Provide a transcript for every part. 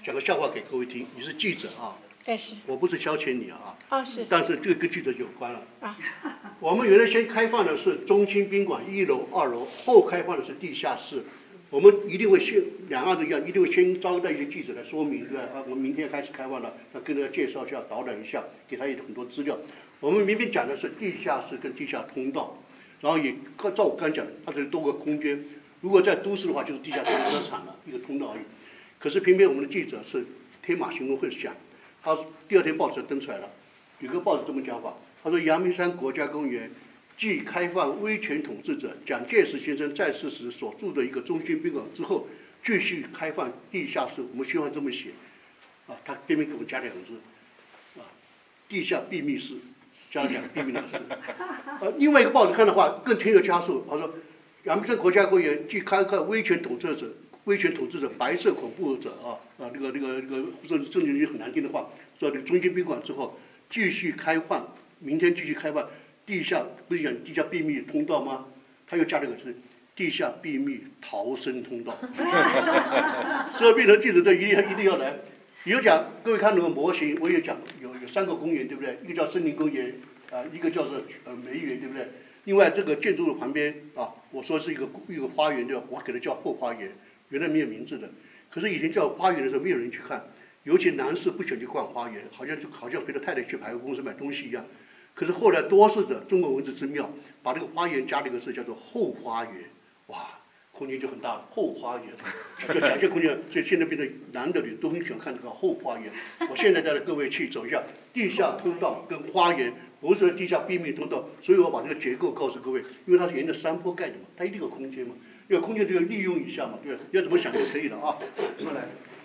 讲个笑话给各位听。你是记者啊？ 哎是。 我不是消遣你啊。 哦是。 但是这个跟记者有关了。 啊。 我们原来先开放的是中心宾馆1楼、2楼，后开放的是地下室。我们一定会先两岸都一样，一定会先招待一些记者来说明，对吧？啊，我们明天开始开放了，要跟大家介绍一下、导览一下，给他有很多资料。我们明明讲的是地下室跟地下通道，然后也照我刚讲的，它只是多个空间。如果在都市的话，就是地下停车场了，一个通道而已。可是偏偏我们的记者是天马行空会想，他第二天报纸登出来了，有个报纸这么讲法，他说阳明山国家公园继开放威权统治者蒋介石先生在世时所住的一个中心宾馆之后，继续开放地下室。我们希望这么写，啊，他偏偏给我们加2个字，啊，地下秘密室，加了2个秘密的室。另外一个报纸看的话更添油加醋，他说阳明山国家公园继开放威权统治者、白色恐怖者那个政治人很难听的话，说这个中心宾馆之后继续开放，明天继续开放地下，不是讲地下秘密通道吗？他又加了个字，地下秘密逃生通道。所以变成记者都一定要来。有讲各位看那个模型，我也讲有3个公园，对不对？一个叫森林公园，一个叫做梅园，对不对？另外这个建筑物旁边啊，我说是一个花园，我给它叫后花园，原来没有名字的。可是以前叫花园的时候，没有人去看，尤其男士不喜欢去逛花园，好像陪着太太去百货公司买东西一样。可是后来多事者，中国文字之妙，把这个花园加了一个字叫做后花园，哇，空间就很大了。后花园，就想象空间，所以现在变得男的女都很喜欢看这个后花园。我现在带着各位去走一下地下通道跟花园。不是地下秘密通道，所以我把这个结构告诉各位，因为它是沿着山坡盖的嘛，它一定有空间嘛，有空间就要利用一下嘛，对吧？要怎么想就可以了啊。怎么来？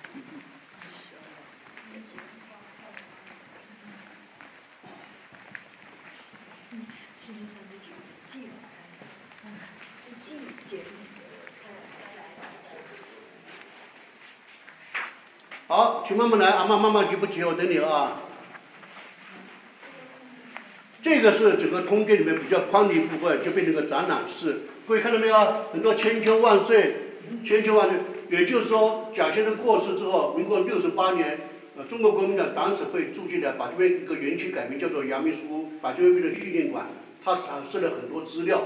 好，请慢慢来，阿妈慢慢急不急？我等你啊。这个是整个空间里面比较宽的一部分，就变成个展览室。各位看到没有？很多千秋万岁，千秋万岁。也就是说，蒋先生过世之后，民国68年，中国国民党党史会住进来，把这边一个园区改名叫做阳明书屋，把这边变成纪念馆。它展示了很多资料，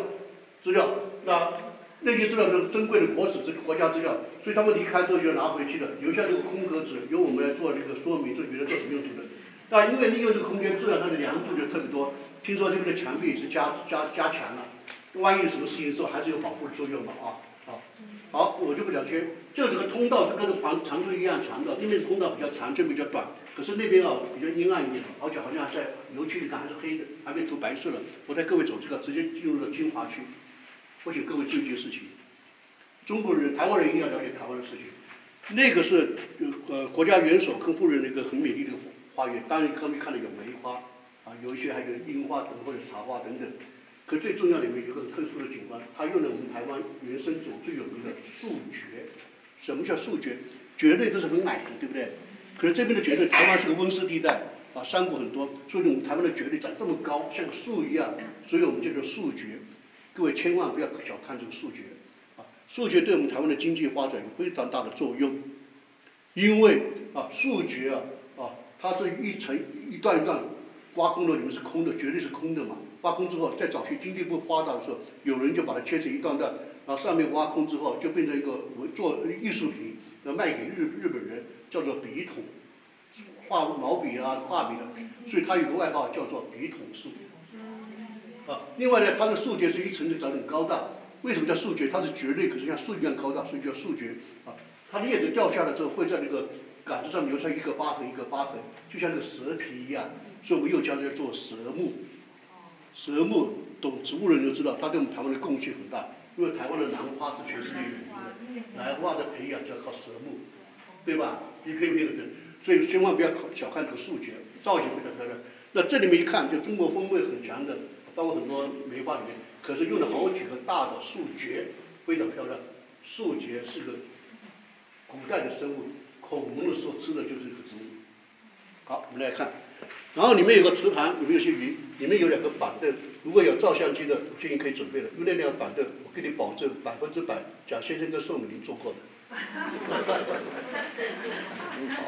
那些资料是珍贵的国家资料，所以他们离开之后就拿回去了，留下这个空格纸，由我们来做这个说明，这原来做什么用途的。但因为利用这个空间，自然它的梁柱就特别多。听说这边的墙壁也是加强了，万一有什么事情之后还是有保护作用嘛啊。好，我就不了解。这个通道是跟着长度一样长的，这边通道比较长，这边比较短。可是那边比较阴暗一点，而且好像在油漆里看还是黑的，还没涂白色了。我带各位走这个，直接进入了精华区。我请各位注意一件事情：中国人、台湾人一定要了解台湾的事情。那个是国家元首跟夫人的一个很美丽的花园，当然可以看到有梅花有一些还有樱花等或者茶花等等。可最重要里面有一个很特殊的景观，它用了我们台湾原生种最有名的树蕨。什么叫树蕨？蕨类都是很矮的，对不对？可是这边的蕨类，台湾是个温湿地带山谷很多，所以我们台湾的蕨类长这么高，像个树一样，所以我们叫做树蕨。各位千万不要小看这个树蕨树蕨对我们台湾的经济发展有非常大的作用，因为树蕨它是一段一段挖空的，里面是空的，绝对是空的嘛。挖空之后，在早期经济不发达的时候，有人就把它切成一段段，然后上面挖空之后，就变成一个做艺术品，卖给日本人，叫做笔筒，画毛笔画笔的，所以它有个外号叫做笔筒树。另外呢，它的树蕨是一层层长得很高大。为什么叫树蕨？它是蕨类，可是像树一样高大，所以叫树蕨它的叶子掉下来之后，会在那个杆子上留下一个疤痕一个疤痕，就像那个蛇皮一样。所以我们又叫它做蛇木。蛇木懂植物人就知道，它对我们台湾的贡献很大。因为台湾的兰花是全世界有名的，兰花的培养就要靠蛇木，对吧？一片片的，所以千万不要小看这个树蕨，造型非常漂亮。那这里面一看，就中国风味很强的，包括很多梅花里面，可是用了好几个大的树蕨，非常漂亮。树蕨是个古代的生物，恐龙的时候吃的就是这个植物。好，我们来看，然后里面有个瓷盘，里面有些鱼，里面有2个板凳。如果有照相机的，我建议可以准备了，因为那2个板凳，我给你保证100%，蒋先生跟宋美龄坐过的。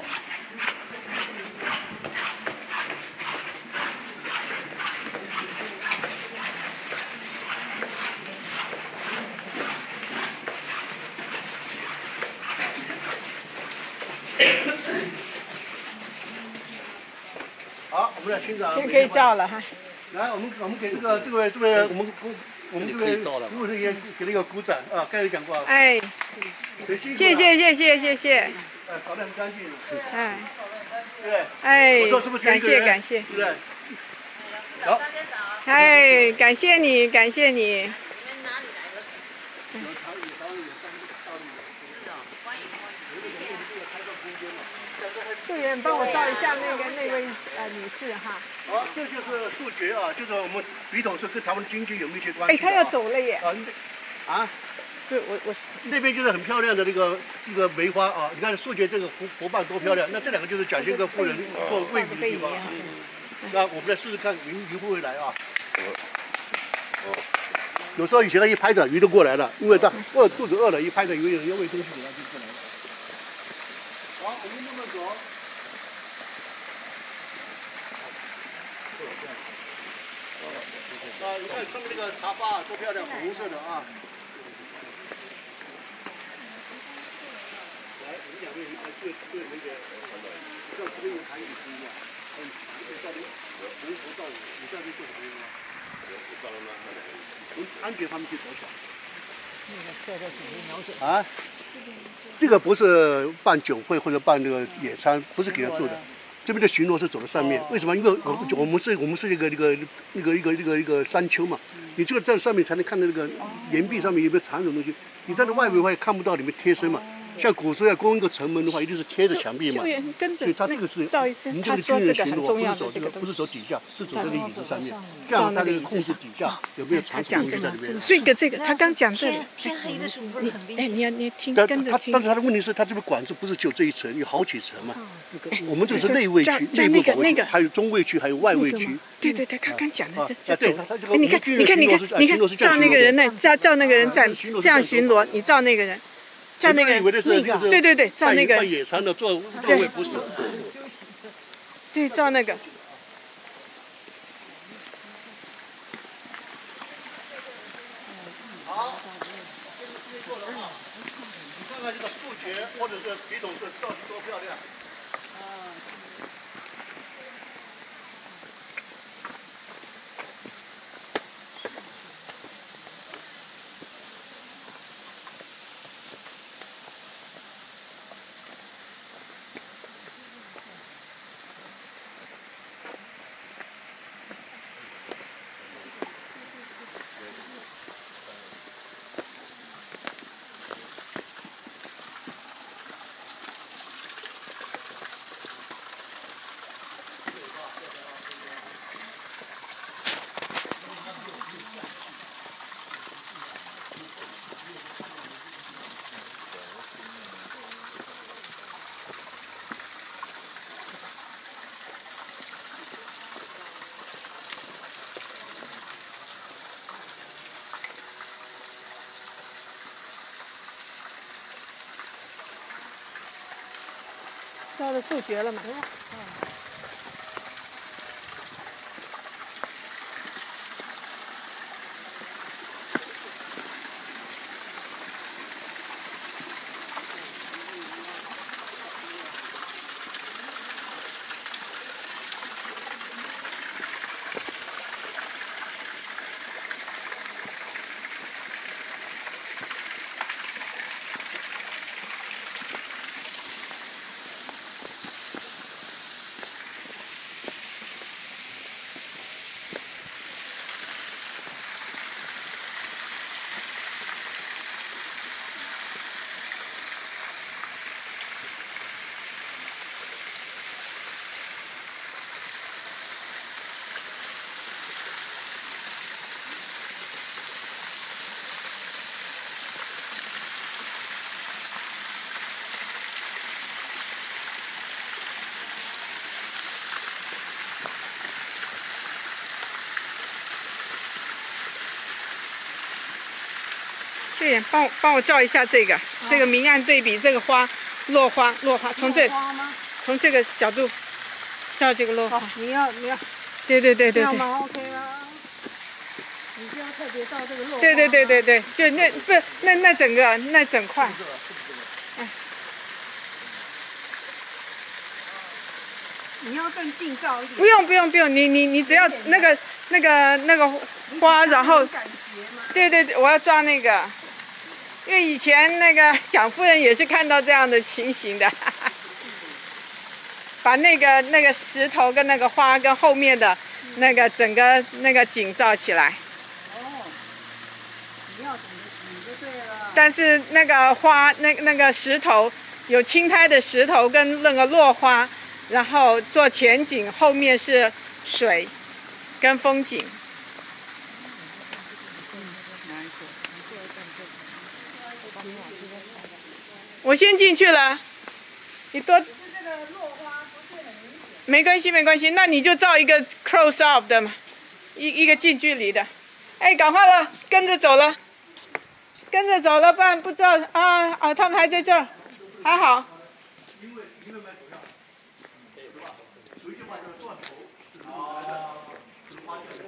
好，我们来欣赏。 先可以照了哈。 来，我们给这位我们这位服务人员给了一个鼓掌啊！刚才讲过。 哎，谢谢。 哎，搞得很干净。 哎， 对不对？ 哎， 我说是不是感谢。 对不对？好。 哎，感谢你。 你们哪里来的？ 队员帮我照一下那位女士哈。 好，这就是树蕨啊，就是我们笔筒是跟台湾的经济有密切关系。 哎，他要走了耶。 对，我那边就是很漂亮的一个梅花啊，你看树蕨这个湖畔多漂亮。那这两个就是蒋经国夫人做喂鱼的地方。那我们再试试看鱼会不会来啊？有时候以前他一拍着鱼都过来了，因为他肚子饿了，一拍着鱼有人要喂东西给他就过来了。好，我们慢慢走。你看上面那个茶花多漂亮，红色的啊！来，我们两个人对那个，像这边有韩语不一样，照这个红头照你在这做什么用啊？从安全方面去着想。啊，这个不是办酒会或者办那个野餐，不是给他做的。这边的巡逻是走在上面，为什么？因为我们是一个山丘嘛，你这个在上面才能看到那个岩壁上面有没有藏什么东西。你站在外围的话也看不到里面贴身嘛。像古时候要攻一个城门的话，一定是贴着墙壁嘛。所以他这个是您这个军人巡逻，不是走底下，是走这个椅子上面，这样他可以控制底下有没有藏什么东西在里面。 这个，他刚讲这个。 天黑的时候不是很危险？ 哎，你听，跟着听。 但是他的问题是，他这个管制不是只有这一层，有好几层嘛。我们这是内卫区、内部保卫区，还有中卫区，还有外卫区。 对，他刚讲的这。 对， 你看，照那个人呢，照那个人站这样巡逻，你照那个人。照那个，对，照那个。 办野餐的座位不是。 对，照那个。 好，现在做了啊！你看看这个树蕨或者是笔筒是到底多漂亮。 照着树蕨了嘛。对，帮我照一下这个，这个明暗对比，这个落花，从这个角度照这个落花。 你要。 对。 这样吗 ？OK 吗？你就要特别照这个落花。 对，就那整块。哎。 你要更近照一点。 不用，你只要那个花，然后感觉吗？ 对，我要抓那个，因为以前那个蒋夫人也是看到这样的情形的，把那个石头跟那个花跟后面的那个整个那个景照起来。 哦，你要怎么挤就对了。 但是那个花那个石头有青苔的石头跟那个落花，然后做前景，后面是水跟风景。我先进去了，你多。 这个落花不是很明显。 没关系，那你就照一个 close up 的嘛，一个近距离的。哎，赶快了，跟着走了，不然不知道啊，他们还在这儿，还好。 因为蛮重要，对吧？有一句话叫断头是怎么来的？是花掉的。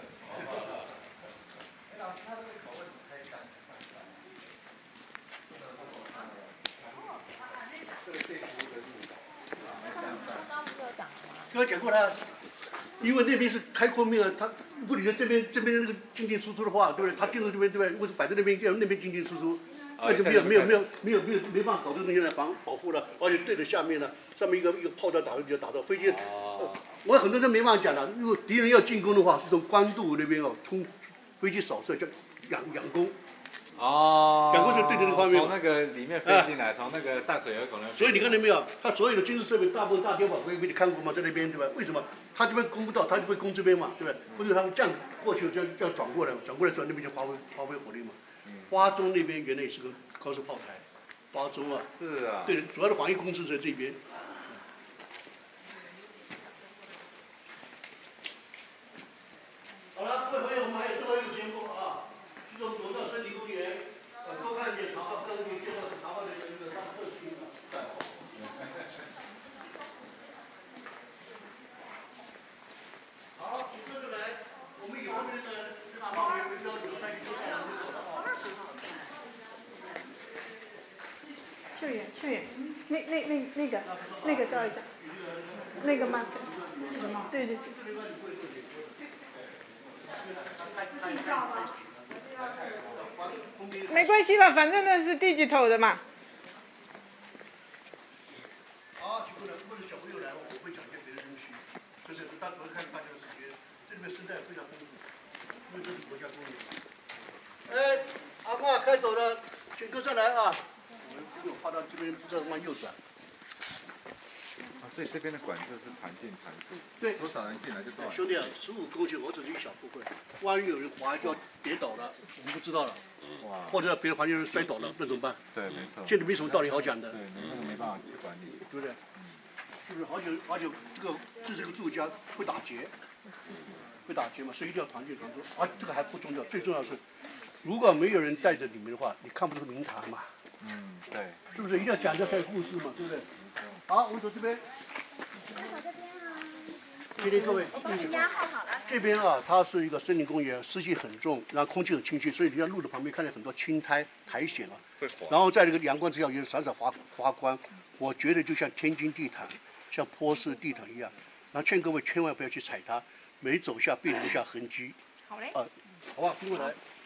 刚才讲过了，因为那边是开阔面啊，他如果你在这边那个进进出出的话，对不对？他进入这边对不对？为什么摆在那边，要那边进进出出？那就没办法搞这个东西来保护了，而且对着下面呢，上面一个炮弹打到飞机。我很多人没办法讲了，如果敌人要进攻的话，是从官渡那边冲飞机扫射叫仰攻。仰攻是对着那个方面。 从那个里面飞进来，从那个淡水河口那。 所以你看到没有？他所有的军事设备大部分大碉堡你看过吗？在那边对吧？为什么？他这边攻不到，他就会攻这边嘛，对不对？或者他们这样过去，这样转过来的时候，那边就发挥火力嘛。花中那边原来也是个高射炮台，花中啊。 是啊。 对，主要的防御工事在这边。好了，各位朋友，我们还有最后一个节目啊，就是我们走到森林公园，多看点茶花，跟你介绍茶花的它的特性啊。好，请跟着来，我们以后那个司马茂为标准，再去接下来我们走了啊。 秀远，那个照一张，那个吗？对。没关系吧，反正那是digital的嘛。 好，请过来，如果是小朋友来了，我会讲一些别的东西。就是大家主要看大家的时间，这里面生态非常丰富，因为这是国家公园。哎，阿嬷开走了，请跟上来啊！我怕到这边不知道往右转。 所以这边的管制是弹进弹出， 对， 多少人进来就多少。 兄弟啊，15公斤，我只是一小部分，万一有人滑就要跌倒了，我们不知道了。哇！或者别的环境人摔倒了，那怎么办？ 对，没错。 现在没什么道理好讲的。 对，那个没办法去管理， 对不对？是不是？而且这是个住家会打劫，嘛，所以一定要团结合作。这个还不重要，最重要是，如果没有人带着你们的话，你看不出名堂嘛。 对。 是不是一定要讲一下才有故事嘛？对不对？好，我们走这边。今天各位，这边啊，它是一个森林公园，湿气很重，然后空气很清新，所以你看路的旁边看见很多青苔苔藓啊。然后在这个阳光之下，有闪闪发光，我觉得就像天津地毯，像波斯地毯一样。然后劝各位千万不要去踩它，每走下必留下痕迹。 好嘞。 好吧，跟过来。